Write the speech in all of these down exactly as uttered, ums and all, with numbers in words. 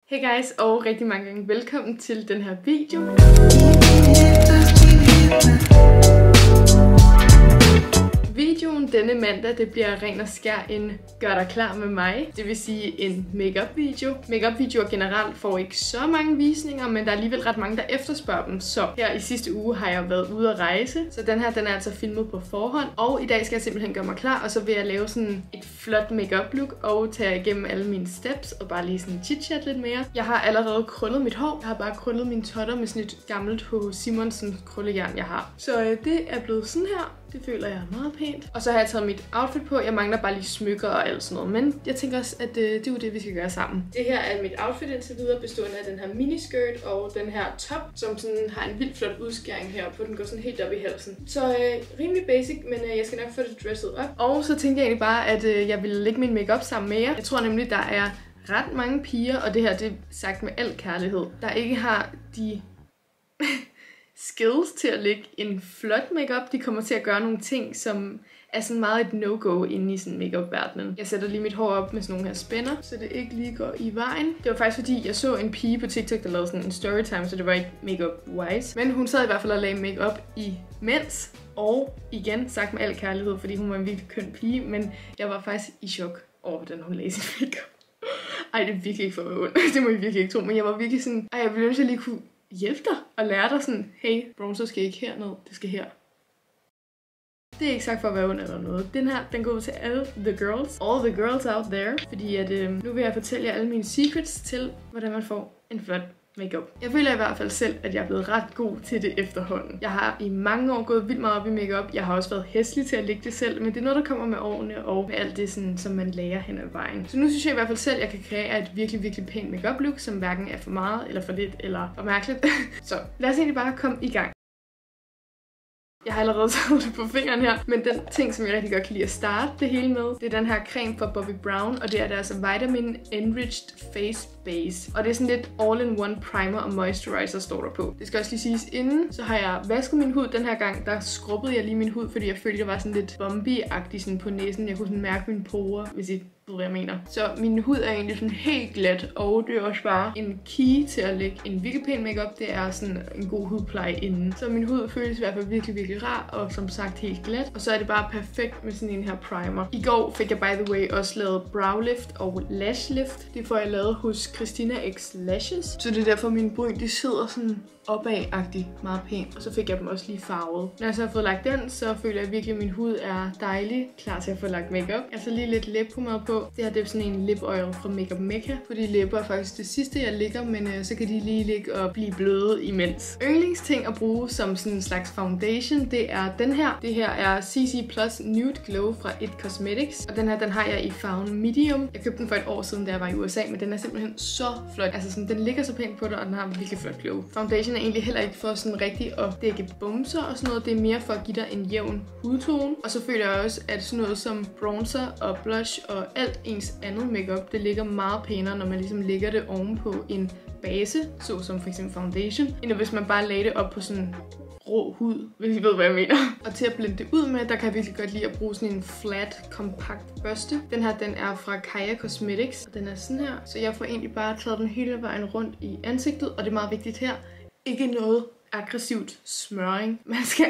Hey guys, og rigtig mange gange velkommen til den her video. Videoen denne mandag, det bliver ren og skær en gør dig klar med mig. Det vil sige en make-up video. Make-up videoer generelt får ikke så mange visninger, men der er alligevel ret mange, der efterspørger dem. Så her i sidste uge har jeg været ude at rejse. Så den her, den er altså filmet på forhånd. Og i dag skal jeg simpelthen gøre mig klar, og så vil jeg lave sådan et flot make-up look og tage igennem alle mine steps og bare lige sådan chit-chat lidt mere. Jeg har allerede krøllet mit hår. Jeg har bare krøllet mine totter med sådan et gammelt H. Simonsen krøllejern, jeg har. Så øh, det er blevet sådan her. Det føler jeg er meget pænt. Og så har jeg taget mit outfit på. Jeg mangler bare lige smykker og alt sådan noget. Men jeg tænker også, at øh, det er jo det, vi skal gøre sammen. Det her er mit outfit indtil videre, bestående af den her miniskirt og den her top, som sådan har en vildt flot udskæring her på. Den går sådan helt op i halsen. Så øh, rimelig basic, men øh, jeg skal nok få det dresset op. Og så tænkte jeg egentlig bare, at øh, jeg ville lægge min makeup sammen med jer. Jeg tror nemlig, der er ret mange piger, og det her det er sagt med al kærlighed, der ikke har de skills til at lægge en flot makeup. De kommer til at gøre nogle ting, som er sådan meget et no-go inde i sådan makeup-verdenen. Jeg sætter lige mit hår op med sådan nogle her spænder, så det ikke lige går i vejen. Det var faktisk fordi, jeg så en pige på TikTok, der lavede sådan en storytime, så det var ikke makeup-wise. Men hun sad i hvert fald og lagde makeup i mens. Og igen, sagt med al kærlighed, fordi hun var en virkelig køn pige, men jeg var faktisk i chok over, hvordan hun lagde sin makeup. Ej, det er virkelig ikke for at være ond. Det må I virkelig ikke tro, men jeg var virkelig sådan, ej, jeg ville ønske, at jeg lige kunne hjælpe dig og lære dig sådan, hey, bronzer skal ikke herned, det skal her. Det er ikke sagt for at være ond eller noget. Den her, den går ud til alle the girls, all the girls out there, fordi at øh, nu vil jeg fortælle jer alle mine secrets til, hvordan man får en flot makeup. Jeg føler i hvert fald selv, at jeg er blevet ret god til det efterhånden. Jeg har i mange år gået vildt meget op i makeup. Jeg har også været hæslig til at lægge det selv, men det er noget, der kommer med årene og med alt det, sådan, som man lærer hen ad vejen. Så nu synes jeg i hvert fald selv, at jeg kan kreere et virkelig, virkelig pænt makeup look, som hverken er for meget, eller for lidt, eller for mærkeligt. Så lad os egentlig bare komme i gang. Jeg har allerede taget det på fingeren her, men den ting, som jeg rigtig godt kan lide at starte det hele med, det er den her creme fra Bobbi Brown, og det er deres Vitamin Enriched Face Base. Og det er sådan lidt all-in-one primer og moisturizer, står der på. Det skal også lige siges inden, så har jeg vasket min hud den her gang. Der skrubbede jeg lige min hud, fordi jeg følte, jeg var sådan lidt bombi-agtig sådan på næsen. Jeg kunne sådan mærke mine porer, hvis I ved, hvad jeg mener. Så min hud er egentlig sådan helt glat, og det er også bare en key til at lægge en virkelig pæn makeup. Det er sådan en god hudpleje inden. Så min hud føles i hvert fald virkelig, virkelig rar, og som sagt helt glat. Og så er det bare perfekt med sådan en her primer. I går fik jeg by the way også lavet brow lift og lash lift. Det får jeg lavet hos Christina X Lashes. Så det er derfor mine bryn, de sidder sådan opad-agtigt meget pænt. Og så fik jeg dem også lige farvet. Når jeg så har fået lagt den, så føler jeg virkelig, at min hud er dejlig. Klar til at få lagt makeup. Jeg har så lige lidt læbpomade på. Det her det er sådan en lip oil fra Makeup Mecca. Fordi læber er faktisk det sidste, jeg lægger, men øh, så kan de lige ligge og blive bløde imens. Yndlingsting at bruge som sådan en slags foundation, det er den her. Det her er C C Plus Nude Glow fra It Cosmetics. Og den her, den har jeg i farven medium. Jeg købte den for et år siden, da jeg var i U S A, men den er simpelthen så flot. Altså sådan, den ligger så pænt på dig, og den har virkelig flot glow. Foundation er egentlig heller ikke for sådan rigtig at dække bumser og sådan noget. Det er mere for at give dig en jævn hudtone. Og så føler jeg også, at sådan noget som bronzer og blush og alt ens andet makeup, det ligger meget pænere, når man ligesom lægger det ovenpå en base, såsom for eksempel foundation, end hvis man bare lagde det op på sådan rå hud, hvis I ved, hvad jeg mener. Og til at blende det ud med, der kan jeg virkelig godt lide at bruge sådan en flat, kompakt børste. Den her, den er fra Kaja Cosmetics, og den er sådan her. Så jeg får egentlig bare taget den hele vejen rundt i ansigtet, og det er meget vigtigt her. Ikke noget aggressivt smøring. Man skal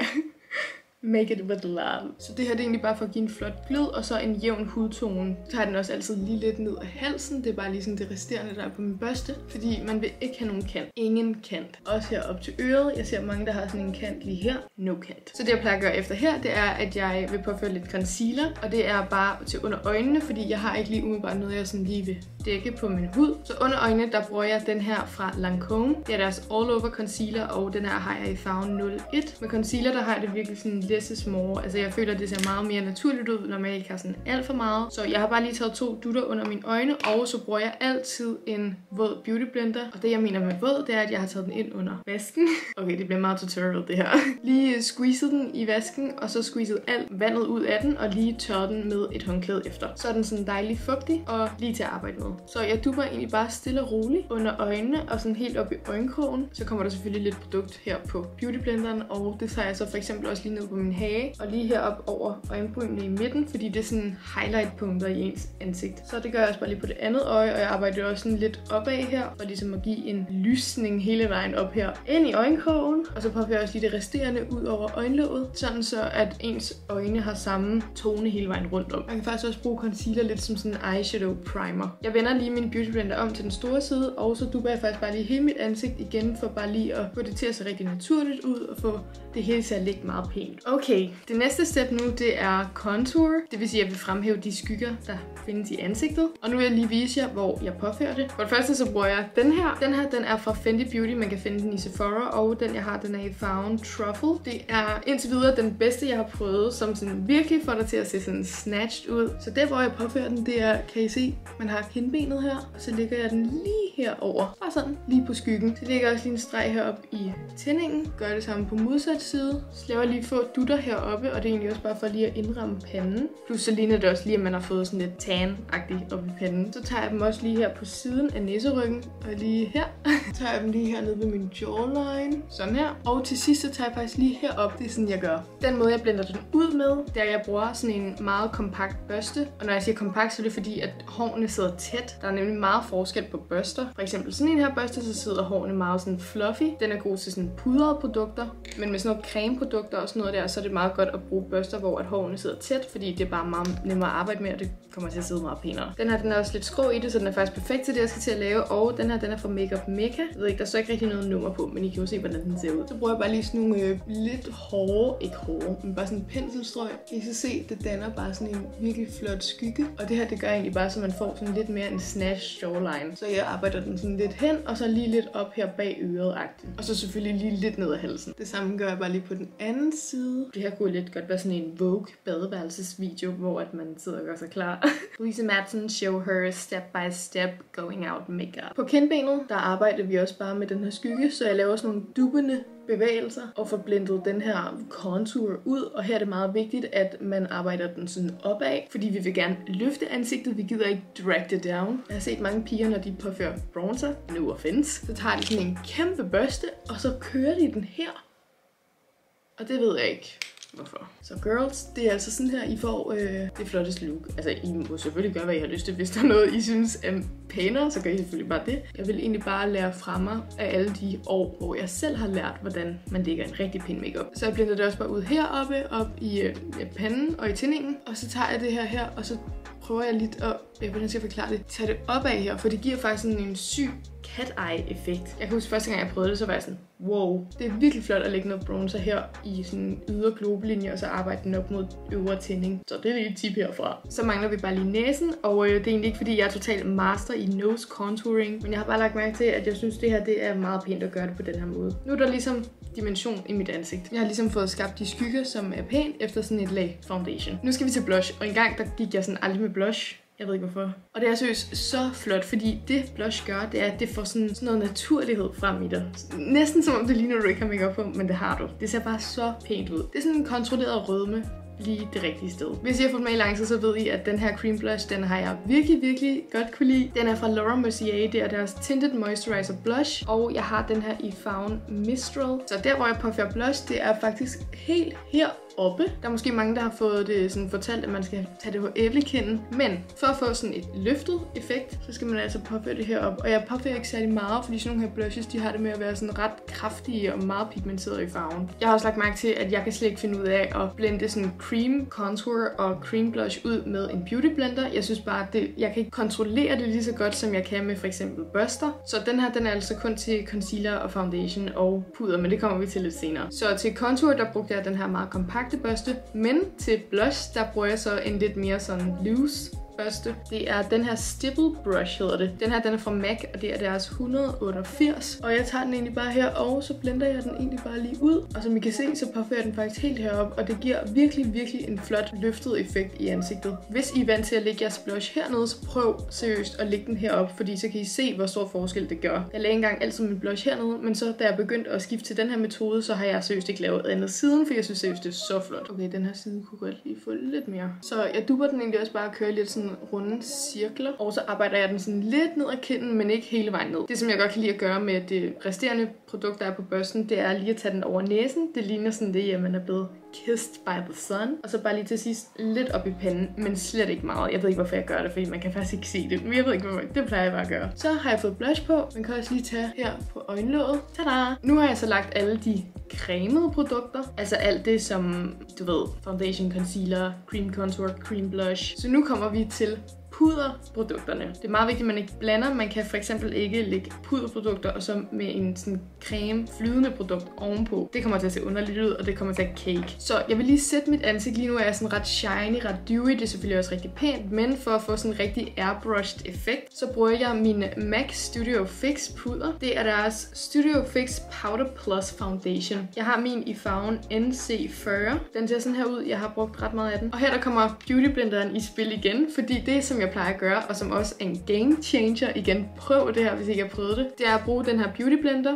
make it with love. Så det her det er egentlig bare for at give en flot glød, og så en jævn hudtone. Så har den også altid lige lidt ned af halsen. Det er bare lige sådan det resterende, der er på min børste. Fordi man vil ikke have nogen kant. Ingen kant. Også her op til øret. Jeg ser mange, der har sådan en kant lige her. No kant. Så det jeg plejer at gøre efter her, det er, at jeg vil påføre lidt concealer. Og det er bare til under øjnene, fordi jeg har ikke lige umiddelbart noget, jeg sådan lige vil dække på min hud. Så under øjnene, der bruger jeg den her fra Lancome. Det er deres All Over Concealer, og den her har jeg i farven nul et. Med concealer, der har jeg det virkelig sådan less is more. Altså jeg føler, at det ser meget mere naturligt ud, når man ikke har sådan alt for meget. Så jeg har bare lige taget to dutter under mine øjne, og så bruger jeg altid en våd beauty blender. Og det jeg mener med våd, det er, at jeg har taget den ind under vasken. Okay, det bliver meget tutorial det her. Lige squeezet den i vasken, og så squeezet alt vandet ud af den, og lige tørret den med et håndklæde efter. Så er den sådan dejlig fugtig, og lige til at arbejde med. Så jeg dupper egentlig bare stille og roligt under øjnene og sådan helt op i øjenkrogen. Så kommer der selvfølgelig lidt produkt her på beautyblenderen, og det tager jeg så for eksempel også lige ned på min hage og lige herop over øjenbrynene i midten, fordi det er sådan highlight-punkter i ens ansigt. Så det gør jeg også bare lige på det andet øje, og jeg arbejder også sådan lidt opad her, for ligesom at give en lysning hele vejen op her ind i øjenkrogen. Og så påfører jeg også lige det resterende ud over øjenlåget, sådan så at ens øjne har samme tone hele vejen rundt om. Man kan faktisk også bruge concealer lidt som sådan en eyeshadow primer. Jeg vender lige min beautyblender om til den store side, og så dupper jeg faktisk bare lige hele mit ansigt igen, for bare lige at få det til at se rigtig naturligt ud, og få det hele til at ligge meget pænt. Okay, det næste step nu, det er contour. Det vil sige, at jeg vil fremhæve de skygger, der findes i ansigtet. Og nu vil jeg lige vise jer, hvor jeg påfører det. For det første så bruger jeg den her. Den her, den er fra Fenty Beauty. Man kan finde den i Sephora, og den jeg har, den er i Found Truffle. Det er indtil videre den bedste, jeg har prøvet, som sådan virkelig får dig til at se sådan snatched ud. Så der, hvor jeg påfører den, det er, kan I se, man har kindbenet her, og så lægger jeg den lige herover. Bare sådan, lige på skyggen. Så lægger jeg også lige en streg herop i tændingen. Gør det samme på modsat side. Så laver jeg lige få dutter heroppe, og det er egentlig også bare for lige at indramme panden. Plus så ligner det også lige, at man har fået sådan lidt tan-agtigt op i panden. Så tager jeg dem også lige her på siden af næseryggen, og lige her. Så tager jeg dem lige hernede ved min jawline. Sådan her. Og til sidst, så tager jeg faktisk lige herop. Det er sådan, jeg gør. Den måde, jeg blender den ud med, det er, at jeg bruger sådan en meget kompakt børste. Og når jeg siger kompakt, så er det fordi, at hårene sidder tæt. Der er nemlig meget forskel på børster. For eksempel sådan en her børste, så sidder hårene meget sådan fluffy. Den er god til sådan pudrede produkter. Men med sådan noget cremeprodukter og sådan noget der, så er det meget godt at bruge børster, hvor at hårene sidder tæt, fordi det er bare meget nemmere at arbejde med, og det kommer til at sidde meget pænere. Den her, den er også lidt skrå i det, så den er faktisk perfekt til det, jeg skal til at lave. Og den her, den er fra Makeup Mekka. Jeg ved ikke, der står ikke rigtig noget nummer på, men I kan jo se, hvordan den ser ud. Så bruger jeg bare lige sådan nogle øh, lidt hårde, ikke hårde, men bare sådan en penselstrøg. I kan se, det danner bare sådan en virkelig flot skygge. Og det her, det gør egentlig bare, så man får sådan lidt mere en snatch jawline. Så jeg arbejder den sådan lidt hen, og så lige lidt op her bag øret-agtigt. Og så selvfølgelig lige lidt ned ad halsen. Det samme gør jeg bare lige på den anden side. Det her kunne lidt godt være sådan en Vogue badeværelsesvideo, hvor at man sidder og gør sig klar. Louise Madsen show her step by step going out makeup. På kindbenet, der arbejder vi også bare med den her skygge, så jeg laver sådan nogle duppende bevægelser og får blendet den her contour ud, og her er det meget vigtigt, at man arbejder den sådan opad, fordi vi vil gerne løfte ansigtet, vi gider ikke drag det down. Jeg har set mange piger, når de påfører bronzer, no offense, så tager de sådan en kæmpe børste, og så kører de den her. Og det ved jeg ikke hvorfor. Så girls, det er altså sådan her, I får øh, det flotteste look. Altså, I må selvfølgelig gøre, hvad I har lyst til. Hvis der er noget, I synes er pænere, så gør I selvfølgelig bare det. Jeg vil egentlig bare lære fra mig af alle de år, hvor jeg selv har lært, hvordan man lægger en rigtig pæn makeup. Så jeg blender det også bare ud heroppe, op i øh, panden og i tændingen. Og så tager jeg det her her, og så prøver jeg lidt at, øh, hvordan skal jeg forklare det, tage det opad her, for det giver faktisk sådan en syg cat-eye-effekt. Jeg kan huske, første gang jeg prøvede det, så var jeg sådan, wow, det er virkelig flot at lægge noget bronzer her i sådan ydre globelinje, og så arbejde den op mod øvre tænding. Så det er lige et tip herfra. Så mangler vi bare lige næsen, og øh, det er egentlig ikke, fordi jeg er totalt master i nose contouring, men jeg har bare lagt mærke til, at jeg synes, det her det er meget pænt at gøre det på den her måde. Nu er der ligesom dimension i mit ansigt. Jeg har ligesom fået skabt de skygger, som er pænt efter sådan et lag foundation. Nu skal vi til blush, og engang der gik jeg sådan aldrig med blush. Jeg ved ikke hvorfor. Og det er seriøst så flot, fordi det blush gør, det er, at det får sådan, sådan noget naturlighed frem i dig. Næsten som om det ligner, du ikke har makeup på, men det har du. Det ser bare så pænt ud. Det er sådan en kontrolleret rødme lige det rigtige sted. Hvis I har fulgt med i lang tid, så ved I, at den her cream blush, den har jeg virkelig, virkelig godt kunne lide. Den er fra Laura Mercier, det er deres Tinted Moisturizer Blush, og jeg har den her i farven Mistral. Så der, hvor jeg påfører blush, det er faktisk helt her oppe. Der er måske mange, der har fået det sådan fortalt, at man skal tage det på æblekinden. Men for at få sådan et løftet effekt, så skal man altså påføre det heroppe. Og jeg påfører ikke særlig meget, fordi sådan nogle her blushes, de har det med at være sådan ret kraftige og meget pigmenterede i farven. Jeg har også lagt mærke til, at jeg kan slet ikke finde ud af at blende sådan cream contour og cream blush ud med en beauty blender. Jeg synes bare, at det, jeg kan ikke kontrollere det lige så godt, som jeg kan med for eksempel børster. Så den her, den er altså kun til concealer og foundation og puder, men det kommer vi til lidt senere. Så til contour, der brugte jeg den her meget kompakte børste, men til blush, der bruger jeg så en lidt mere sådan loose børste. Det er den her Stipple Brush, hedder det. Den her, den er fra M A C, og det er deres et hundrede og otteogfirs. Og jeg tager den egentlig bare her, og så blender jeg den egentlig bare lige ud. Og som I kan se, så påfører jeg den faktisk helt herop, og det giver virkelig, virkelig en flot løftet effekt i ansigtet. Hvis I er vant til at lægge jeres blush hernede, så prøv seriøst at lægge den herop, fordi så kan I se, hvor stor forskel det gør. Jeg lagde engang altid min blush hernede, men så da jeg begyndte at skifte til den her metode, så har jeg seriøst ikke lavet andet siden, for jeg synes seriøst, det er så flot. Okay, den her side kunne godt lige få lidt mere. Så jeg dupper den egentlig også bare og kører lidt sådan sådan runde cirkler. Og så arbejder jeg den sådan lidt ned ad kinden, men ikke hele vejen ned. Det, som jeg godt kan lide at gøre med det resterende produkt, der er på børsten, det er lige at tage den over næsen. Det ligner sådan det, at man er blevet kissed by the sun. Og så bare lige til sidst lidt op i panden, men slet ikke meget. Jeg ved ikke, hvorfor jeg gør det, fordi man kan faktisk ikke se det. Men jeg ved ikke, hvorfor. Det plejer jeg bare at gøre. Så har jeg fået blush på. Man kan også lige tage her på øjenlåget. Tada! Nu har jeg så lagt alle de cremede produkter. Altså alt det som, du ved, foundation, concealer, cream contour, cream blush. Så nu kommer vi til puderprodukterne. Det er meget vigtigt, at man ikke blander. Man kan for eksempel ikke lægge puderprodukter og så med en sådan creme flydende produkt ovenpå. Det kommer til at se underligt ud, og det kommer til at cake. Så jeg vil lige sætte mit ansigt. Lige nu er jeg sådan ret shiny, ret dewy. Det er selvfølgelig også rigtig pænt, men for at få sådan en rigtig airbrushed effekt, så bruger jeg min MAC Studio Fix puder. Det er deres Studio Fix Powder Plus Foundation. Jeg har min i farven N C fyrre. Den ser sådan her ud. Jeg har brugt ret meget af den. Og her der kommer Beauty Blenderen i spil igen, fordi det, som jeg plejer at gøre, og som også er en game changer, igen, prøv det her, hvis I ikke har prøvet det, det er at bruge den her Beauty Blender.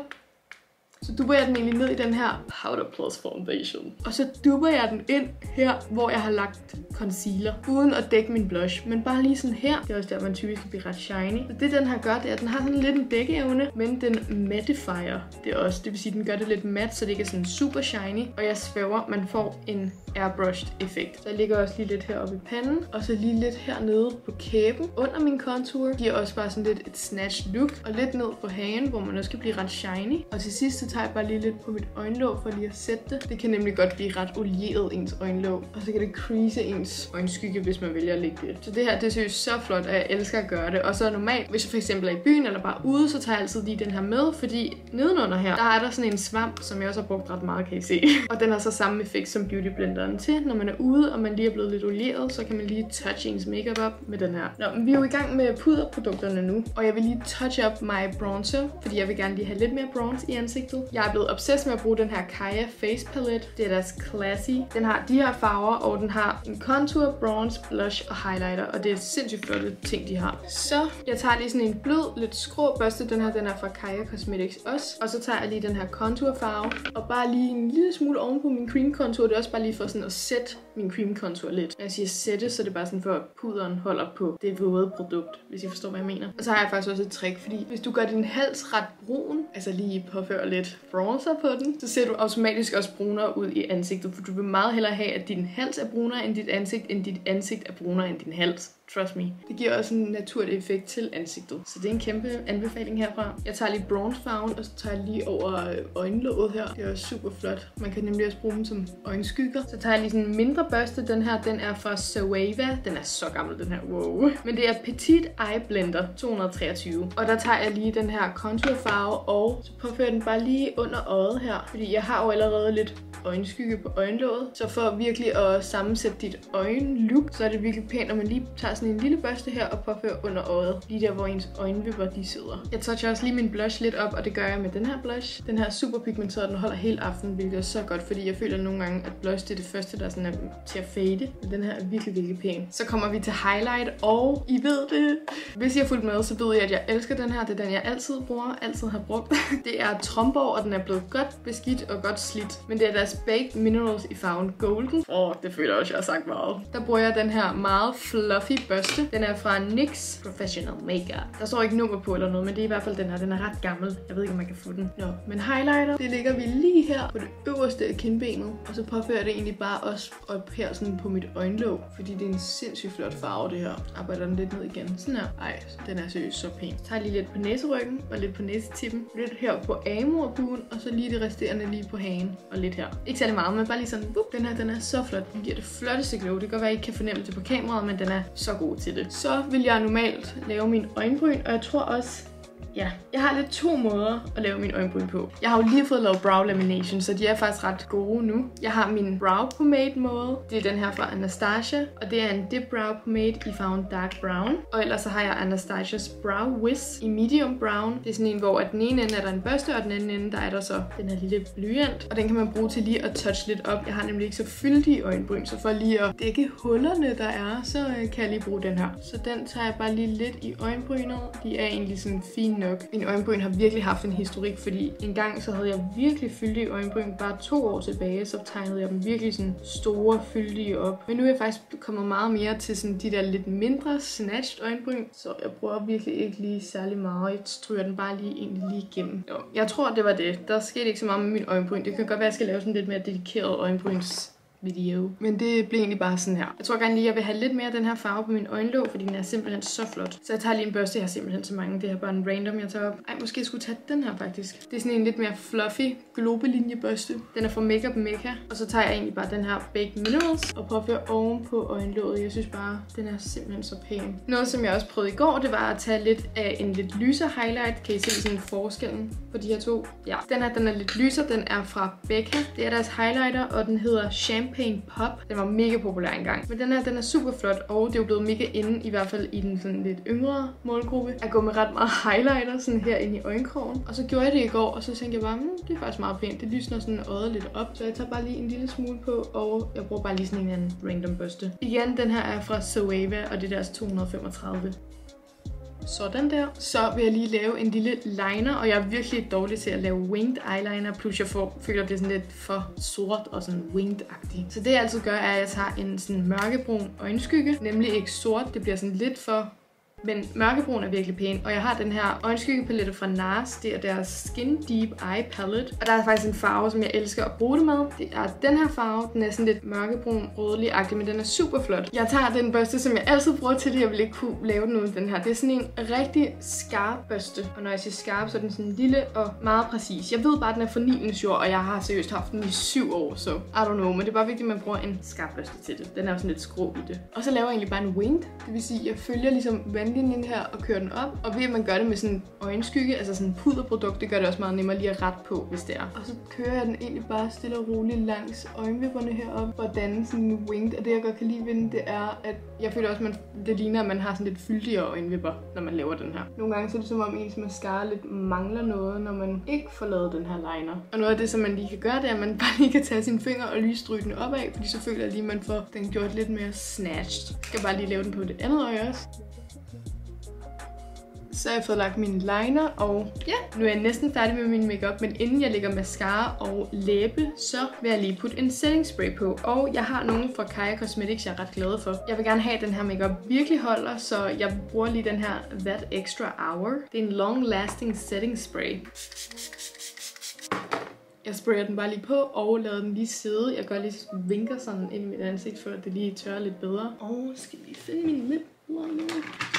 Så dupper jeg den egentlig ned i den her Powder Plus Foundation. Og så dupper jeg den ind her, hvor jeg har lagt concealer, uden at dække min blush, men bare lige sådan her. Det er også der, man typisk bliver ret shiny. Så det, den her gør, det er, at den har sådan lidt en dækkeevne, men den mattifier det også. Det vil sige, at den gør det lidt mat, så det ikke er sådan super shiny. Og jeg svæver, man får en airbrushed effekt. Så jeg ligger også lige lidt heroppe i panden, og så lige lidt hernede på kæben, under min contour. Giver også bare sådan lidt et snatched look, og lidt ned på hagen, hvor man også kan blive ret shiny. Og til sidst, så tager jeg bare lige lidt på mit øjenlåg for lige at sætte det. Det kan nemlig godt blive ret olieret, ens øjenlåg, og så kan det crease ens øjenskygge, hvis man vælger at lægge det. Så det her, det synes så flot, og jeg elsker at gøre det. Og så normalt, hvis jeg for eksempel er i byen eller bare ude, så tager jeg altid lige den her med, fordi nedenunder her, der er der sådan en svamp, som jeg også har brugt ret meget, kan I se. Og den har så samme effekt som Beauty Blenderen til. Når man er ude, og man lige er blevet lidt olieret, så kan man lige touch ens makeup op med den her. Nå, men vi er jo i gang med puderprodukterne nu, og jeg vil lige touch up my bronzer, fordi jeg vil gerne lige have lidt mere bronze i ansigtet. Jeg er blevet obsessed med at bruge den her Kaja Face Palette. Det er deres Classy. Den har de her farver, og den har en contour, bronze, blush og highlighter, og det er sindssygt flotte ting, de har. Så jeg tager lige sådan en blød, lidt skrå børste. Den her, den er fra Kaja Cosmetics også. Og så tager jeg lige den her contour farve, og bare lige en lille smule oven på min cream contour. Det er også bare lige for sådan at sætte min cream contour lidt. Når jeg siger sætte, så er det bare sådan for, at puderen holder på det våde produkt, hvis I forstår, hvad jeg mener. Og så har jeg faktisk også et trick, fordi hvis du gør din hals ret brun, altså lige påfører lidt bronzer på den, så ser du automatisk også brunere ud i ansigtet, for du vil meget hellere have, at din hals er brunere end dit ansigt, end dit ansigt er brunere end din hals. Trust me. Det giver også en naturlig effekt til ansigtet. Så det er en kæmpe anbefaling herfra. Jeg tager lige bronzefarven, og så tager jeg lige over øjenlåget her. Det er også super flot. Man kan nemlig også bruge dem som øjenskygger. Så tager jeg lige sådan en mindre børste. Den her, den er fra Zoeva. Den er så gammel, den her. Wow. Men det er Petite Eye Blender to hundrede og treogtyve. Og der tager jeg lige den her contourfarve, og så påfører den bare lige under øjet her. Fordi jeg har jo allerede lidt øjenskygge på øjenlåget. Så for virkelig at sammensætte dit øjenlook, så er det virkelig pænt, når man lige tager sådan en lille børste her og påfører under øjet. Lige der, hvor ens øjenvipper de sidder. Jeg toucher også lige min blush lidt op, og det gør jeg med den her blush. Den her er super pigmenteret, den holder hele aftenen, hvilket er så godt, fordi jeg føler nogle gange, at blush det er det første, der sådan er til at fade. Men den her er virkelig, virkelig pæn. Så kommer vi til highlight, og I ved det. Hvis I har fulgt med, så ved jeg, at jeg elsker den her. Det er den, jeg altid bruger, altid har brugt. Det er Tromborg, og den er blevet godt beskidt og godt slidt. Men det er deres Baked Minerals i farven Golden. Åh, oh, det føler jeg også, jeg har sagt meget. Der bruger jeg den her meget fluffy børste. Den er fra N Y X Professional Makeup. Der står ikke nummer på eller noget, men det er i hvert fald den her. Den er ret gammel. Jeg ved ikke, om man kan få den. Nå, men highlighter, det ligger vi lige her på det øverste af kindbenet. Og så påfører jeg det egentlig bare også op her sådan på mit øjenlåg, fordi det er en sindssygt flot farve, det her. Arbejder den lidt ned igen. Sådan her. Ej, den er seriøst så pæn. Så tager jeg lige lidt på næseryggen og lidt på næsetippen. Lidt her på amorbugen, og så lige det resterende lige på hagen og lidt her. Ikke særlig meget, men bare lige sådan, wup, den her, den er så flot. Den giver det flotteste glow. Det kan godt være, at I ikke kan fornemme det på kameraet, men den er så god til det. Så vil jeg normalt lave min øjenbryn, og jeg tror også, ja, jeg har lidt to måder at lave min øjenbryn på. Jeg har jo lige fået lavet brow lamination, så de er faktisk ret gode nu. Jeg har min brow pomade måde. Det er den her fra Anastasia, og det er en dip brow pomade i farven dark brown. Og ellers så har jeg Anastasias brow wiz i medium brown. Det er sådan en, hvor at den ene ende er der en børste, og den anden ende, der er der så den her lille blyant. Og den kan man bruge til lige at touch lidt op. Jeg har nemlig ikke så fyldige øjenbryn, så for lige at dække hullerne, der er, så kan jeg lige bruge den her. Så den tager jeg bare lige lidt i øjenbrynet. De er egentlig sådan fine nok. Mine øjenbryn har virkelig haft en historik, fordi en gang så havde jeg virkelig fyldige øjenbryn. Bare to år tilbage, så tegnede jeg dem virkelig sådan store, fyldige op. Men nu er jeg faktisk kommet meget mere til sådan de der lidt mindre snatched øjenbryn. Så jeg bruger virkelig ikke lige særlig meget. Jeg stryger den bare lige egentlig lige igennem. Jo, jeg tror, det var det. Der skete ikke så meget med min øjenbryn. Det kan godt være, at jeg skal lave sådan lidt mere dedikeret øjenbryns video. Men det bliver egentlig bare sådan her. Jeg tror gerne lige, jeg vil have lidt mere af den her farve på min øjenlåg, fordi den er simpelthen så flot. Så jeg tager lige en børste. Jeg har simpelthen så mange. Det er bare en random, jeg tager op. Ej, måske jeg skulle tage den her faktisk. Det er sådan en lidt mere fluffy globelinjebørste. Den er fra Makeup Mecca. Og så tager jeg egentlig bare den her Baked Minerals og påfører oven på øjenlåget. Jeg synes bare, den er simpelthen så pæn. Noget, som jeg også prøvede i går, det var at tage lidt af en lidt lysere highlight. Kan I se sådan forskellen på de her to? Ja, den her, den er lidt lysere. Den er fra Becca. Det er deres highlighter, og den hedder Champagne Pop. Den var mega populær engang. Men den her, den er super flot, og det er jo blevet mega inde, i hvert fald i den sådan lidt yngre målgruppe, at gå med ret meget highlighter sådan her inde i øjenkrogen. Og så gjorde jeg det i går, og så tænkte jeg bare, hm, det er faktisk meget pænt. Det lysner sådan øjet lidt op, så jeg tager bare lige en lille smule på, og jeg bruger bare lige sådan en anden random børste. Igen, den her er fra Zoeva, og det er deres to hundrede og femogtredive. Sådan der. Så vil jeg lige lave en lille liner, og jeg er virkelig dårlig til at lave winged eyeliner, plus jeg får, føler, at det er sådan lidt for sort og sådan winged-agtigt. Så det jeg altid gør, er, at jeg tager en sådan mørkebrun øjenskygge, nemlig ikke sort, det bliver sådan lidt for... Men mørkebrun er virkelig pæn, og jeg har den her øjenskyggepalette fra NARS. Det er deres Skin Deep Eye Palette. Og der er faktisk en farve, som jeg elsker at bruge det med. Det er den her farve. Den er sådan lidt mørkebrun, rødlig-agtig, men den er super flot. Jeg tager den børste, som jeg altid bruger til det. Jeg vil ikke kunne lave den uden den her. Det er sådan en rigtig skarp børste. Og når jeg siger skarp, så er den sådan lille og meget præcis. Jeg ved bare, at den er fra Nilens Jord, og jeg har seriøst haft den i syv år, så I don't know. Men det er bare vigtigt, at man bruger en skarp børste til det. Den er jo sådan lidt skrå i det. Og så laver jeg egentlig bare en winged. Det vil sige, at jeg følger ligesom vandlinjen her og kører den op. Og ved at man gør det med sådan en øjenskygge, altså sådan en puderprodukt, det gør det også meget nemmere lige at rette på, hvis det er. Og så kører jeg den egentlig bare stille og roligt langs øjenvipperne herop for at danne sådan en winged. Og det jeg godt kan lide ved den, det er, at jeg føler også, at man, det ligner, at man har sådan lidt fyldigere øjenvipper, når man laver den her. Nogle gange så er det som om ens mascara lidt mangler noget, når man ikke får lavet den her liner. Og noget af det, som man lige kan gøre, det er, at man bare lige kan tage sine fingre og lige stryge den opad, fordi så føler jeg lige, at man får den gjort lidt mere snatched. Jeg skal bare lige lave den på det andet øje også. Så har jeg fået lagt min liner, og ja, nu er jeg næsten færdig med min makeup, men inden jeg lægger mascara og læbe, så vil jeg lige putte en setting spray på. Og jeg har nogle fra Kaja Cosmetics, jeg er ret glad for. Jeg vil gerne have, at den her makeup virkelig holder, så jeg bruger lige den her That Extra Hour. Det er en long lasting setting spray. Jeg sprayer den bare lige på og lader den lige sidde. Jeg gør lige vinker sådan ind i mit ansigt, for at det lige tørrer lidt bedre. Og skal vi finde min lip liner.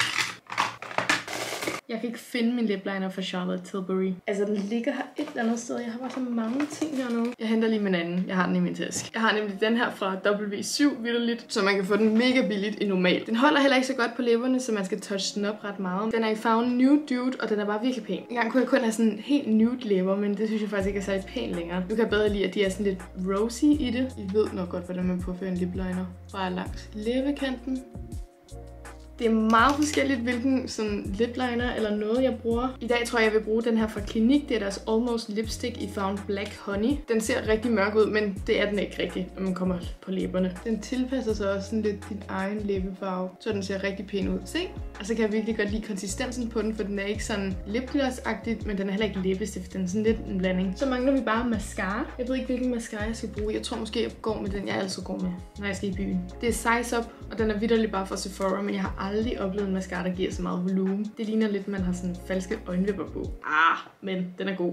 Jeg kan ikke finde min lip liner fra Charlotte Tilbury. Altså, den ligger her et eller andet sted. Jeg har bare så mange ting hernede. Jeg henter lige min anden. Jeg har den i min taske. Jeg har nemlig den her fra W syv, vitterligt, så man kan få den mega billigt i normal. Den holder heller ikke så godt på læberne, så man skal touche den op ret meget. Den er i farven Nude Dude, og den er bare virkelig pæn. En gang kunne jeg kun have sådan helt nude læber, men det synes jeg faktisk ikke er særlig pænt længere. Nu kan jeg bedre lide, at de er sådan lidt rosy i det. I ved nok godt, hvordan man påfører en lip liner. Bare langs læbekanten. Det er meget forskelligt, hvilken sådan lip liner eller noget, jeg bruger. I dag tror jeg, jeg vil bruge den her fra Clinique. Det er deres Almost Lipstick i farven Black Honey. Den ser rigtig mørk ud, men det er den ikke rigtig, når man kommer på læberne. Den tilpasser sig også sådan lidt din egen læbefarve, så den ser rigtig pæn ud. Se? Og så kan jeg virkelig godt lide konsistensen på den, for den er ikke sådan lipgloss-agtigt, men den er heller ikke læbestift. Den er sådan lidt en blanding. Så mangler vi bare mascara. Jeg ved ikke, hvilken mascara jeg skal bruge. Jeg tror måske, jeg går med den, jeg altid går med, når jeg skal i byen. Det er Size Up, og den er vitterligt bare fra Sephora, men jeg har aldrig oplevet en mascara, der giver så meget volumen. Det ligner lidt, at man har sådan falske øjenvipper på. Ah, men den er god.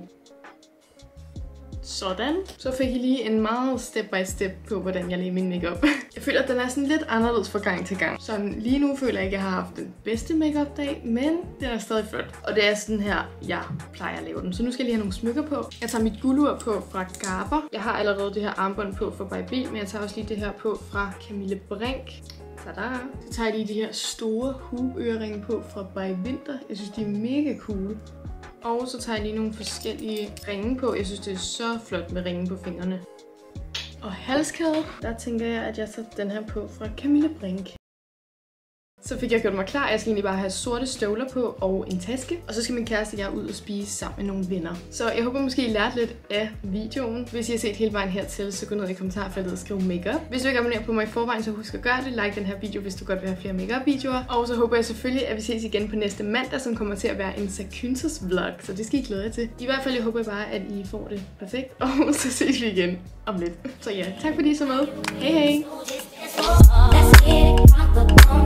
Sådan. Så fik I lige en meget step by step på, hvordan jeg laver min makeup. Jeg føler, at den er sådan lidt anderledes fra gang til gang. Så lige nu føler jeg ikke, at jeg har haft den bedste makeup dag, men den er stadig flot. Og det er sådan her, jeg plejer at lave den. Så nu skal jeg lige have nogle smykker på. Jeg tager mit guldur på fra Garber. Jeg har allerede det her armbånd på fra By B, men jeg tager også lige det her på fra Camille Brink. Tada! Så tager jeg lige de her store hoop-øreringe på fra By Winter. Jeg synes, de er mega cool. Og så tager jeg lige nogle forskellige ringe på. Jeg synes, det er så flot med ringe på fingrene. Og halskæde, der tænker jeg, at jeg tager den her på fra Camille Brink. Så Så fik jeg gjort mig klar. Jeg skal egentlig bare have sorte støvler på og en taske. Og så skal min kæreste og jeg ud og spise sammen med nogle venner. Så jeg håber måske, I lærte lidt af videoen. Hvis I har set hele vejen hertil, så gå ned i kommentarfeltet og skriv makeup. Hvis du ikke abonnerer på mig i forvejen, så husk at gøre det. Like den her video, hvis du godt vil have flere makeup videoer. Og så håber jeg selvfølgelig, at vi ses igen på næste mandag, som kommer til at være en Zakynthos vlog. Så det skal I glæde jer til. I hvert fald, jeg håber bare, at I får det perfekt. Og så ses vi igen om lidt. Så ja, tak fordi I så med. Hej hej!